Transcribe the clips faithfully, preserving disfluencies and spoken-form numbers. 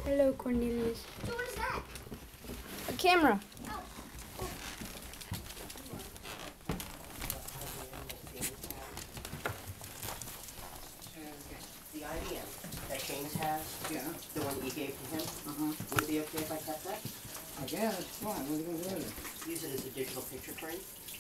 Hello, Cornelius. So what is that? A camera. Oh. The I B M that James has, Yeah. the one you gave to him, Uh-huh. would it be okay if I kept that? I guess it's fine. What are you going to do with it? Use it as a digital picture frame?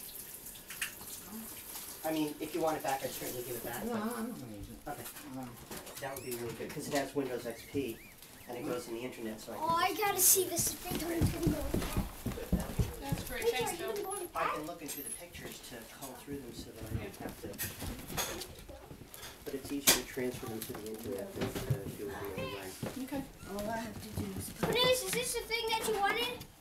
I mean, if you want it back, I'd certainly give it back. No, but- I'm not going to use it. Okay, Um, that would be really good, because it has Windows X P, and it goes in the internet, so I Oh, I gotta see this Beethoven and Cornelius. That's great. Wait, Thanks, are Bill. you going I back? can look into the pictures to cull through them so that I don't have to. But it's easier to transfer them to the internet than to do it the other way. Okay. All I have to do is... Cornelius, is this the thing that you wanted?